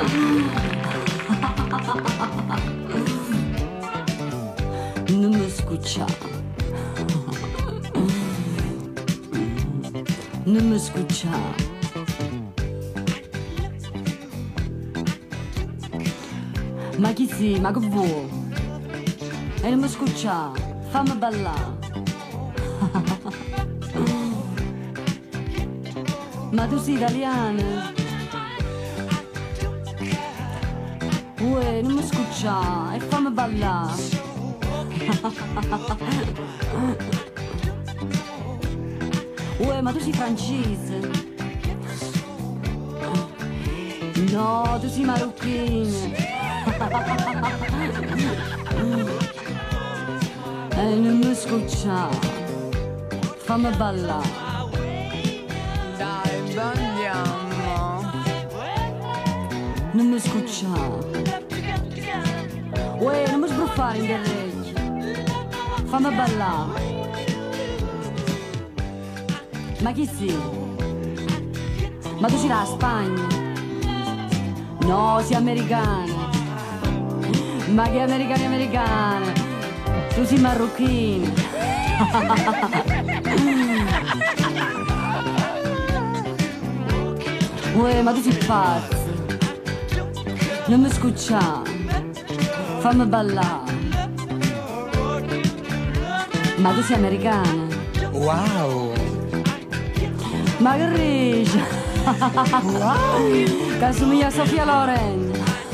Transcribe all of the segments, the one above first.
Non mi scuccia. Non mi scuccia. Ma chi sì, ma che vuoi? E non mi scuccia, fammi ballare. Ma tu sei italiana? Uè, non mi scuccia e fammi ballare. Uè, ma tu sei francese? No, tu sei marocchina. E non mi scuccia, fammi ballare. Dai, balliamo. Non mi scuccia. Uè, non mi sbruffare in orecchie. Fammi ballare. Ma chi sei? Ma tu sei da Spagna? No, sei americana. Ma che americana? Tu sei marocchina. Uè, ma tu sei pazzo. Non mi scuccia. Fammi ballare. Ma tu sei americana. Wow. Ma che riccia. Wow. Che assomiglia a Sofia Loren.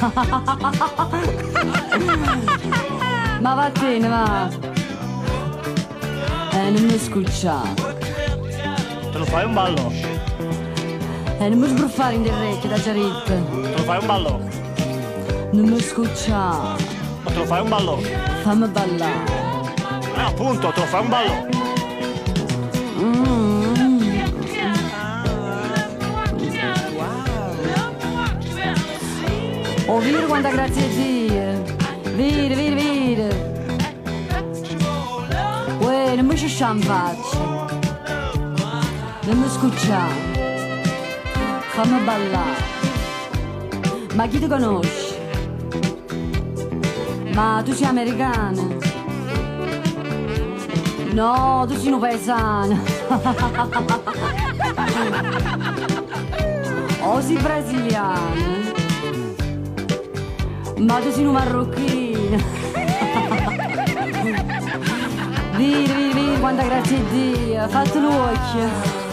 Ma vattene, va. Non mi scuccia. Te lo fai un ballo? Non mi sbruffare in orecchie da Giarit. Te lo fai un ballo? Non mi scuccia. Ma te lo fai un ballo? Fammi ballare. Appunto, te lo fai un ballo? Oh, vedi quanta grazia Dio. Vedi. Uè, non mi sciuscia in faccia. Non mi scuccia. Fammi ballare. Ma chi ti conosci? Ma tu sei americana? No, tu sei una paesana. O sei brasiliana? Ma tu sei una marocchina. Vedi, quanta grazia di Dio. Fatti l'occhio.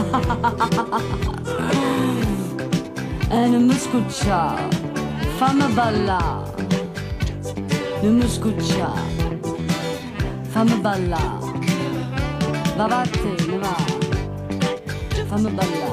Non mi scuccia. Fammi ballare. Non mi scuccia. Fammi ballare. Va vattene, va. Fammi ballare.